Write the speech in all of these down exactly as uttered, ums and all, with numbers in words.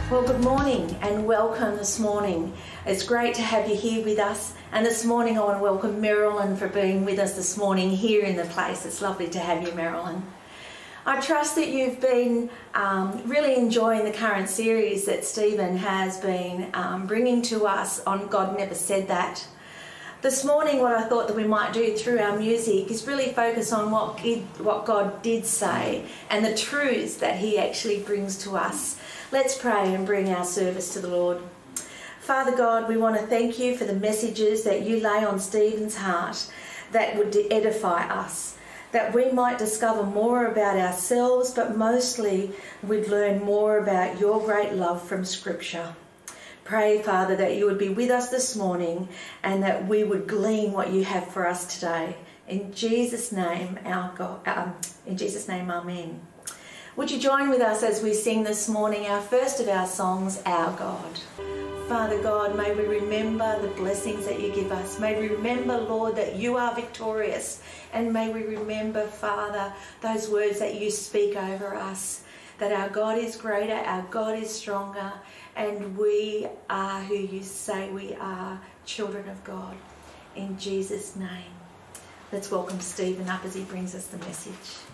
Well, good morning and welcome this morning. It's great to have you here with us. And this morning I want to welcome Marilyn for being with us this morning here in the place. It's lovely to have you, Marilyn. I trust that you've been um, really enjoying the current series that Stephen has been um, bringing to us on God Never Said That. This morning what I thought that we might do through our music is really focus on what, it, what God did say and the truths that he actually brings to us. Let's pray and bring our service to the Lord. Father God, we want to thank you for the messages that you lay on Stephen's heart that would edify us, that we might discover more about ourselves, but mostly we'd learn more about your great love from Scripture. Pray, Father, that you would be with us this morning and that we would glean what you have for us today. In Jesus' name, our God, um, in Jesus' name, amen. Would you join with us as we sing this morning our first of our songs, Our God. Father God, may we remember the blessings that you give us. May we remember, Lord, that you are victorious. And may we remember, Father, those words that you speak over us, that our God is greater, our God is stronger, and we are who you say we are, children of God. In Jesus' name. Let's welcome Stephen up as he brings us the message.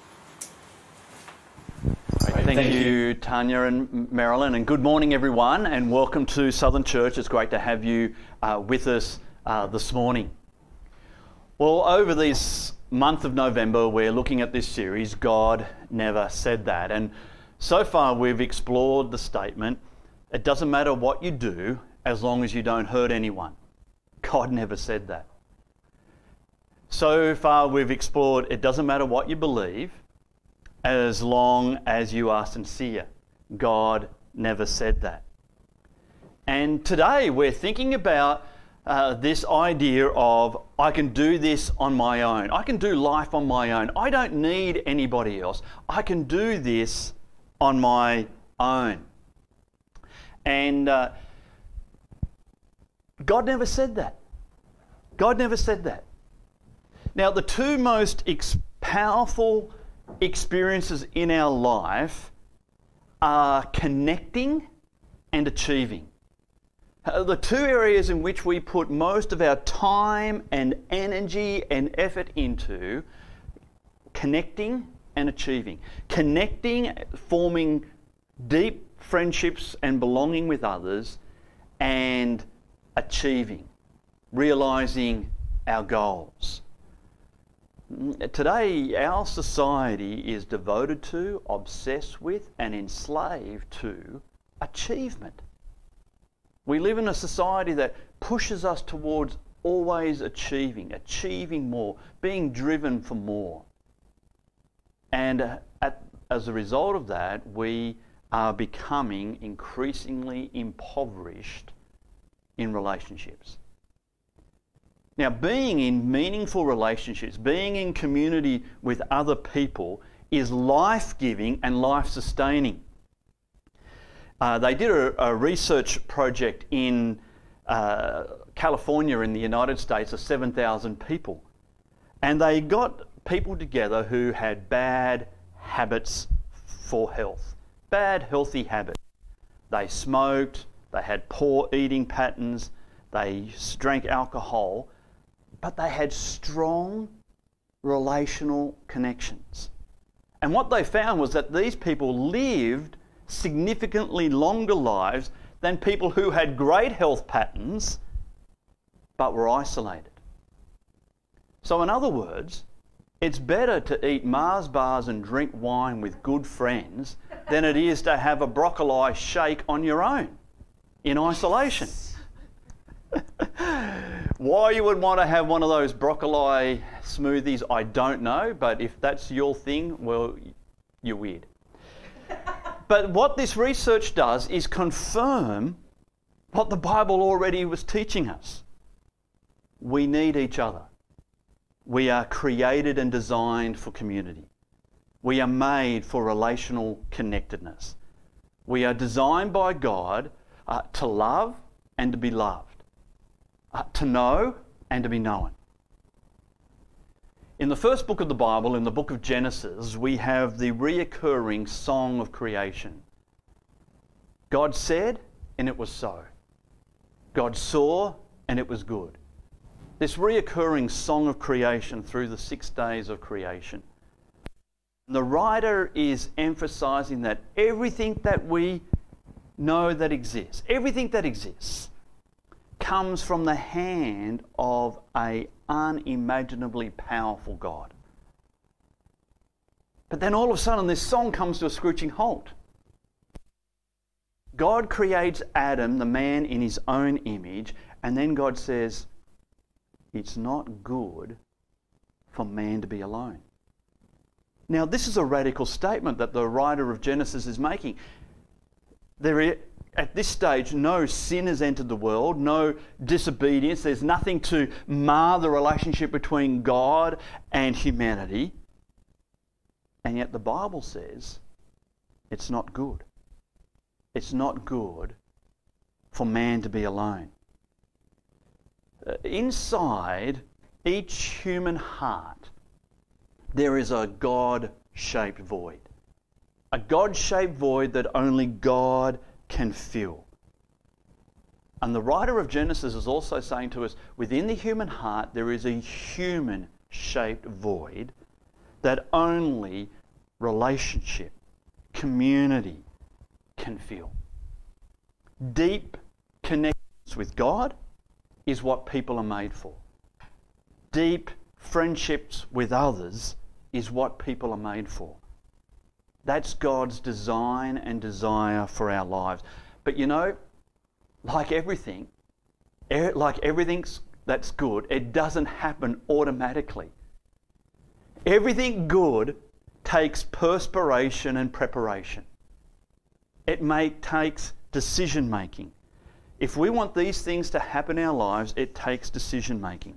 Thank, Thank you, you, Tanya and Marilyn, and good morning, everyone, and welcome to Southern Church. It's great to have you uh, with us uh, this morning. Well, over this month of November, we're looking at this series, God Never Said That, and so far we've explored the statement, it doesn't matter what you do as long as you don't hurt anyone. God never said that. So far we've explored, it doesn't matter what you believe, as long as you are sincere. God never said that. And today we're thinking about uh, this idea of I can do this on my own. I can do life on my own. I don't need anybody else. I can do this on my own. And uh, God never said that. God never said that. Now, the two most ex- powerful experiences in our life are connecting and achieving. Uh, the two areas in which we put most of our time and energy and effort into, connecting and achieving. Connecting, forming deep friendships and belonging with others, and achieving, realising our goals. Today, our society is devoted to, obsessed with, and enslaved to achievement. We live in a society that pushes us towards always achieving, achieving more, being driven for more. And uh, at, as a result of that, we are becoming increasingly impoverished in relationships. Now, being in meaningful relationships, being in community with other people is life-giving and life-sustaining. Uh, they did a, a research project in uh, California in the United States of seven thousand people. And they got people together who had bad habits for health, bad healthy habits. They smoked, they had poor eating patterns, they drank alcohol, but they had strong relational connections. And what they found was that these people lived significantly longer lives than people who had great health patterns but were isolated. So in other words, it's better to eat Mars bars and drink wine with good friends than it is to have a broccoli shake on your own in isolation. Why you would want to have one of those broccoli smoothies, I don't know, but if that's your thing, well, you're weird. But what this research does is confirm what the Bible already was teaching us. We need each other. We are created and designed for community. We are made for relational connectedness. We are designed by God uh, to love and to be loved. Uh, to know and to be known. In the first book of the Bible, in the book of Genesis, we have the reoccurring song of creation. God said, and it was so. God saw, and it was good. This reoccurring song of creation through the six days of creation. The writer is emphasizing that everything that we know that exists, everything that exists, comes from the hand of an unimaginably powerful God. But then all of a sudden this song comes to a screeching halt. God creates Adam, the man, in his own image, and then God says, it's not good for man to be alone. Now, this is a radical statement that the writer of Genesis is making. There is, at this stage, no sin has entered the world, no disobedience. There's nothing to mar the relationship between God and humanity. And yet the Bible says it's not good. It's not good for man to be alone. Uh, inside each human heart, there is a God-shaped void. A God-shaped void that only God can fill. And the writer of Genesis is also saying to us, within the human heart, there is a human-shaped void that only relationship, community can fill. Deep connections with God is what people are made for. Deep friendships with others is what people are made for. That's God's design and desire for our lives. But you know, like everything, like everything that's good, it doesn't happen automatically. Everything good takes perspiration and preparation. It may, takes decision making. If we want these things to happen in our lives, it takes decision making.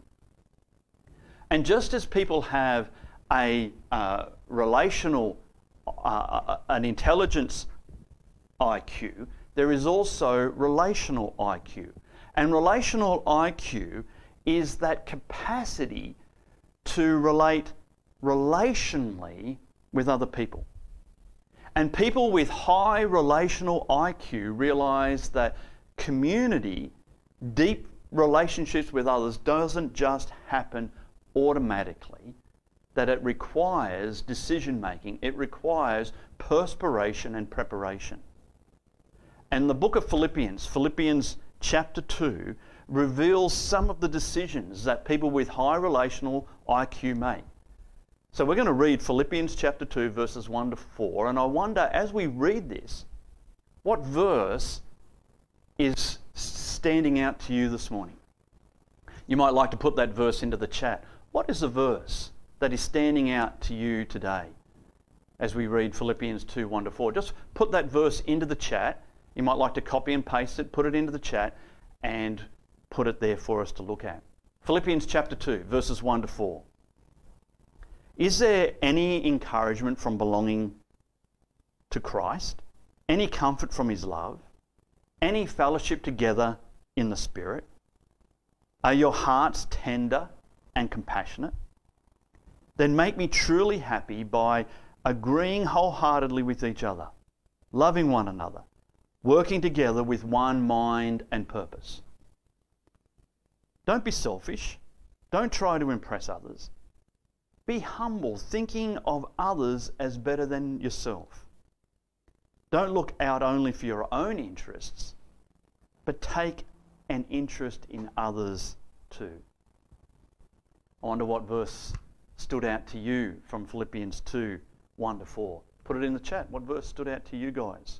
And just as people have a uh, relational, uh, an intelligence I Q, there is also relational I Q. And relational I Q is that capacity to relate relationally with other people. And people with high relational I Q realize that community, deep relationships with others, doesn't just happen automatically, that it requires decision making, it requires perspiration and preparation. And the book of Philippians, Philippians chapter two, reveals some of the decisions that people with high relational I Q make. So we're going to read Philippians chapter two, verses one to four, and I wonder, as we read this, what verse is standing out to you this morning? You might like to put that verse into the chat. What is the verse that is standing out to you today as we read Philippians two, one to four? Just put that verse into the chat. You might like to copy and paste it, put it into the chat, and put it there for us to look at. Philippians chapter two, verses one to four. Is there any encouragement from belonging to Christ? Any comfort from his love? Any fellowship together in the Spirit? Are your hearts tender and compassionate? Then make me truly happy by agreeing wholeheartedly with each other, loving one another, working together with one mind and purpose. Don't be selfish. Don't try to impress others. Be humble, thinking of others as better than yourself. Don't look out only for your own interests, but take an interest in others too. I wonder what verse stood out to you from Philippians two, one to four. Put it in the chat. What verse stood out to you guys?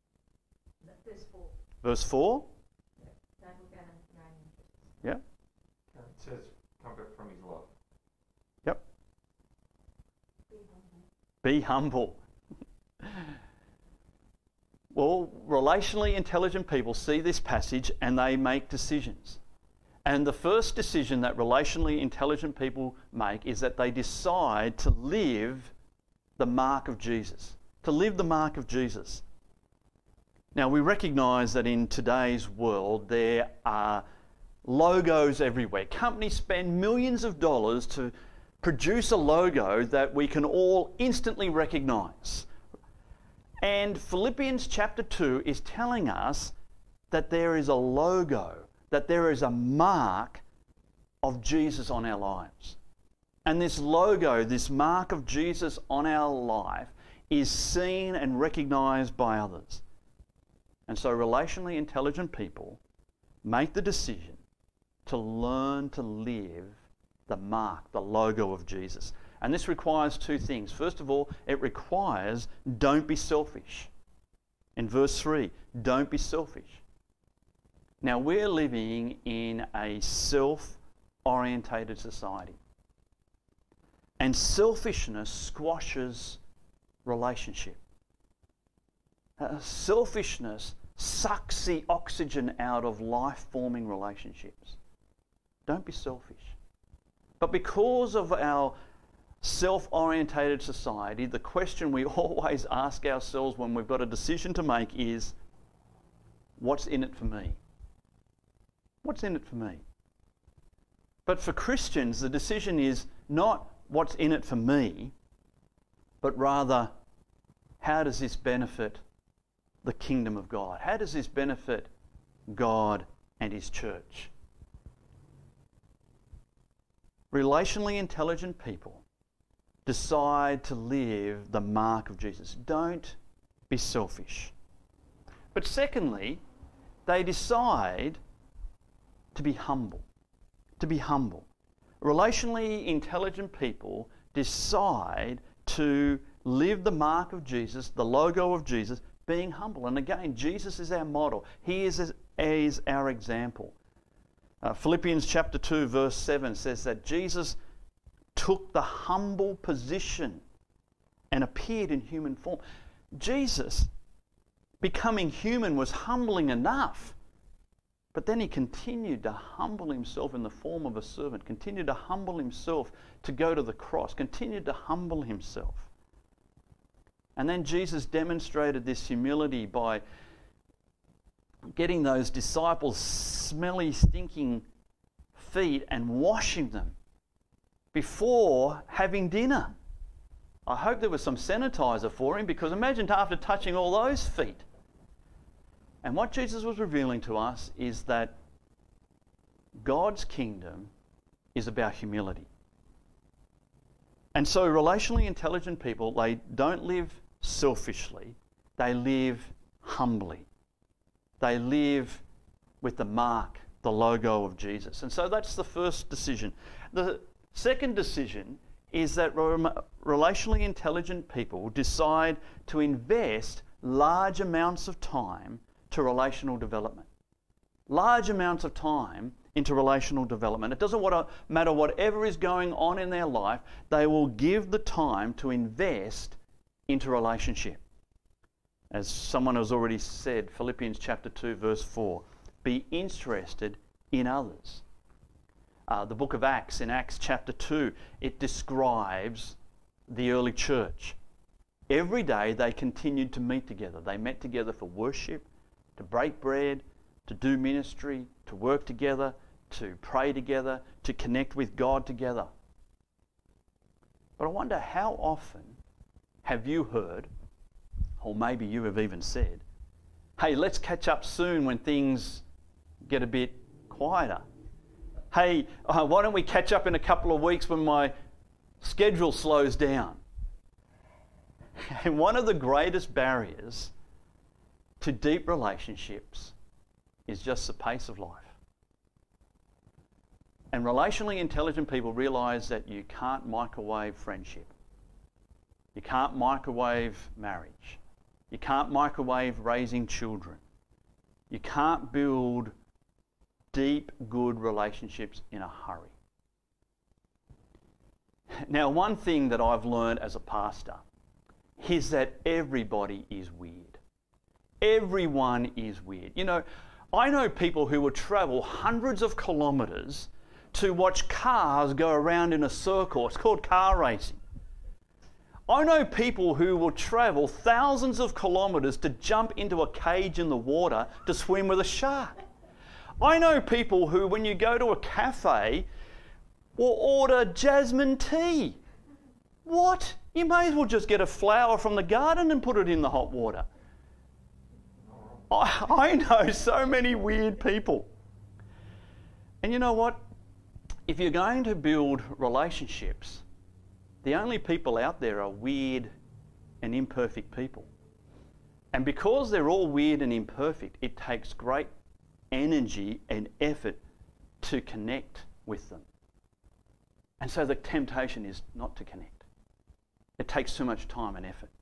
Verse four. Verse four? Yeah. Don't look at your own interests. Yeah. It says comfort from his love. Yep. Be humble. Be humble. Well, relationally intelligent people see this passage and they make decisions. And the first decision that relationally intelligent people make is that they decide to live the mark of Jesus. To live the mark of Jesus. Now, we recognise that in today's world there are logos everywhere. Companies spend millions of dollars to produce a logo that we can all instantly recognise. And Philippians chapter two is telling us that there is a logo, that there is a mark of Jesus on our lives. And this logo, this mark of Jesus on our life, is seen and recognized by others. And so relationally intelligent people make the decision to learn to live the mark, the logo of Jesus. And this requires two things. First of all, it requires don't be selfish. In verse three, don't be selfish. Now, we're living in a self-orientated society. And selfishness squashes relationship. Uh, selfishness sucks the oxygen out of life-forming relationships. Don't be selfish. But because of our self-orientated society, the question we always ask ourselves when we've got a decision to make is, what's in it for me? What's in it for me? But for Christians, the decision is not what's in it for me, but rather, how does this benefit the kingdom of God? How does this benefit God and His church? Relationally intelligent people decide to live the mark of Jesus. Don't be selfish. But secondly, they decide to be humble. To be humble. Relationally intelligent people decide to live the mark of Jesus, the logo of Jesus, being humble. And again, Jesus is our model. He is, is our example. Uh, Philippians chapter two verse seven says that Jesus took the humble position and appeared in human form. Jesus, becoming human, was humbling enough. But then he continued to humble himself in the form of a servant, continued to humble himself to go to the cross, continued to humble himself. And then Jesus demonstrated this humility by getting those disciples' smelly, stinking feet and washing them before having dinner. I hope there was some sanitizer for him, because imagine after touching all those feet. And what Jesus was revealing to us is that God's kingdom is about humility. And so relationally intelligent people, they don't live selfishly, they live humbly. They live with the mark, the logo of Jesus. And so that's the first decision. The second decision is that relationally intelligent people decide to invest large amounts of time to relational development. Large amounts of time into relational development. It doesn't matter whatever is going on in their life, they will give the time to invest into relationship. As someone has already said, Philippians chapter two verse four, be interested in others. Uh, the book of Acts, in Acts chapter two, it describes the early church. Every day they continued to meet together. They met together for worship, to break bread, to do ministry, to work together, to pray together, to connect with God together. But I wonder, how often have you heard, or maybe you have even said, hey, let's catch up soon when things get a bit quieter. Hey, uh, why don't we catch up in a couple of weeks when my schedule slows down? And one of the greatest barriers to deep relationships is just the pace of life. And relationally intelligent people realize that you can't microwave friendship. You can't microwave marriage. You can't microwave raising children. You can't build deep, good relationships in a hurry. Now, one thing that I've learned as a pastor is that everybody is weird. Everyone is weird. You know, I know people who would travel hundreds of kilometres to watch cars go around in a circle. It's called car racing. I know people who will travel thousands of kilometres to jump into a cage in the water to swim with a shark. I know people who, when you go to a cafe, will order jasmine tea. What You may as well just get a flower from the garden and put it in the hot water. I, I know so many weird people. And you know what? If you're going to build relationships, the only people out there are weird and imperfect people. And because they're all weird and imperfect, it takes great energy and effort to connect with them. And so the temptation is not to connect. It takes too much time and effort.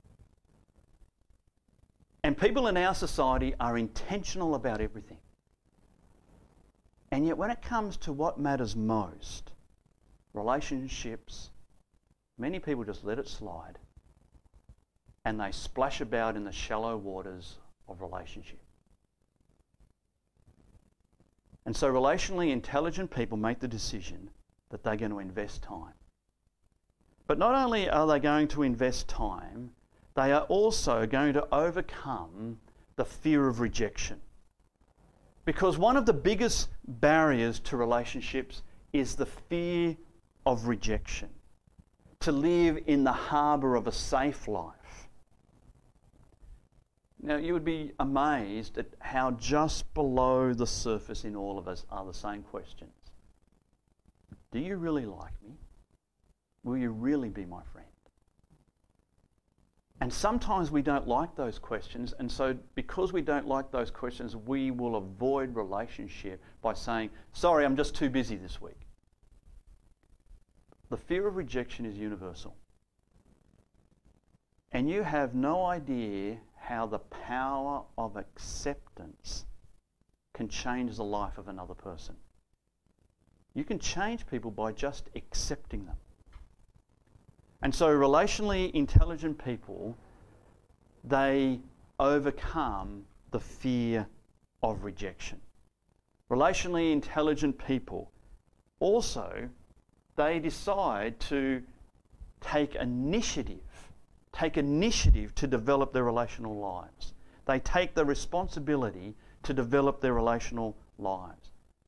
And people in our society are intentional about everything. And yet when it comes to what matters most, relationships, many people just let it slide and they splash about in the shallow waters of relationship. And so relationally intelligent people make the decision that they're going to invest time. But not only are they going to invest time, they are also going to overcome the fear of rejection. Because one of the biggest barriers to relationships is the fear of rejection. To live in the harbour of a safe life. Now, you would be amazed at how just below the surface in all of us are the same questions. Do you really like me? Will you really be my friend? And sometimes we don't like those questions, and so because we don't like those questions, we will avoid relationship by saying, sorry, I'm just too busy this week. The fear of rejection is universal. And you have no idea how the power of acceptance can change the life of another person. You can change people by just accepting them. And so relationally intelligent people, they overcome the fear of rejection. Relationally intelligent people also, they decide to take initiative, take initiative to develop their relational lives. They take the responsibility to develop their relational lives.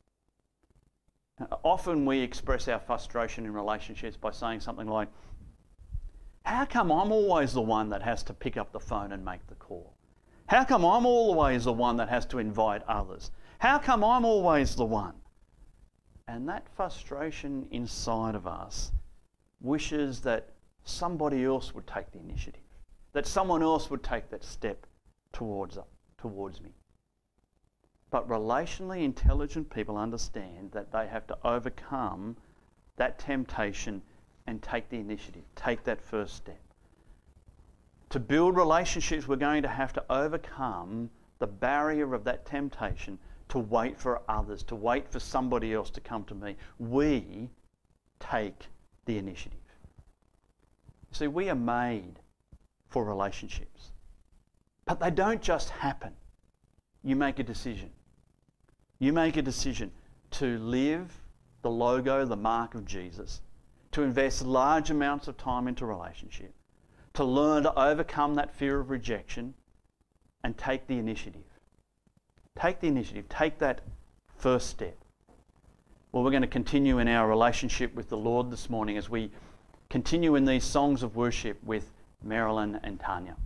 Often we express our frustration in relationships by saying something like, how come I'm always the one that has to pick up the phone and make the call? How come I'm always the one that has to invite others? How come I'm always the one? And that frustration inside of us wishes that somebody else would take the initiative, that someone else would take that step towards, towards me. But relationally intelligent people understand that they have to overcome that temptation and take the initiative, take that first step. To build relationships, we're going to have to overcome the barrier of that temptation to wait for others, to wait for somebody else to come to me. We take the initiative. See, we are made for relationships. But they don't just happen. You make a decision. You make a decision to live the logo, the mark of Jesus, to invest large amounts of time into relationship, to learn to overcome that fear of rejection and take the initiative. Take the initiative. Take that first step. Well, we're going to continue in our relationship with the Lord this morning as we continue in these songs of worship with Marilyn and Tanya.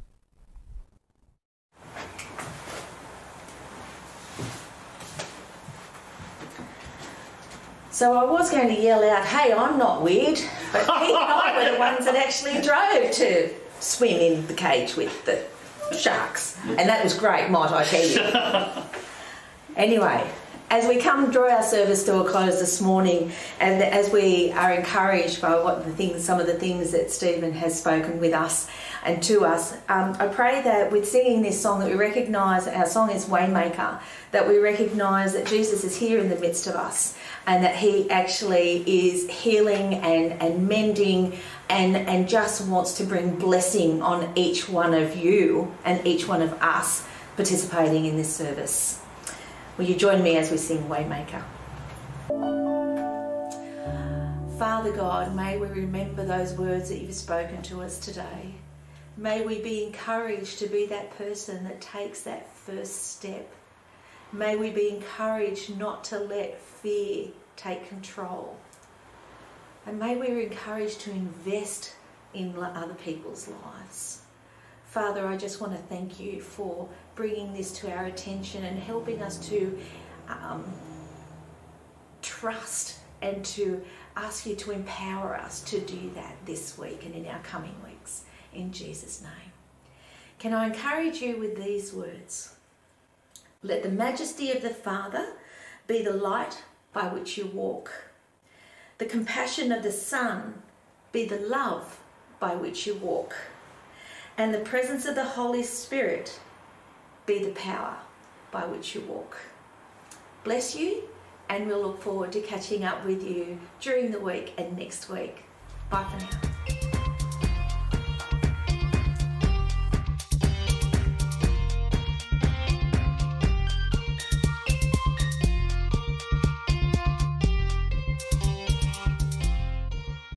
So I was going to yell out, hey, I'm not weird, but Pete and I were the ones that actually drove to swim in the cage with the sharks. And that was great, might I tell you. Anyway, as we come draw our service to a close this morning, and as we are encouraged by what the things, some of the things that Stephen has spoken with us and to us, um, I pray that with singing this song that we recognise, our song is Waymaker, that we recognise that Jesus is here in the midst of us and that he actually is healing and, and mending and, and just wants to bring blessing on each one of you and each one of us participating in this service. Will you join me as we sing Waymaker? Father God, may we remember those words that you've spoken to us today. May we be encouraged to be that person that takes that first step. May we be encouraged not to let fear take control. And may we be encouraged to invest in other people's lives. Father, I just want to thank you for bringing this to our attention and helping us to um, trust and to ask you to empower us to do that this week and in our coming weeks. In Jesus' name. Can I encourage you with these words? Let the majesty of the Father be the light by which you walk. The compassion of the Son be the love by which you walk. And the presence of the Holy Spirit be the power by which you walk. Bless you, and we'll look forward to catching up with you during the week and next week. Bye for now.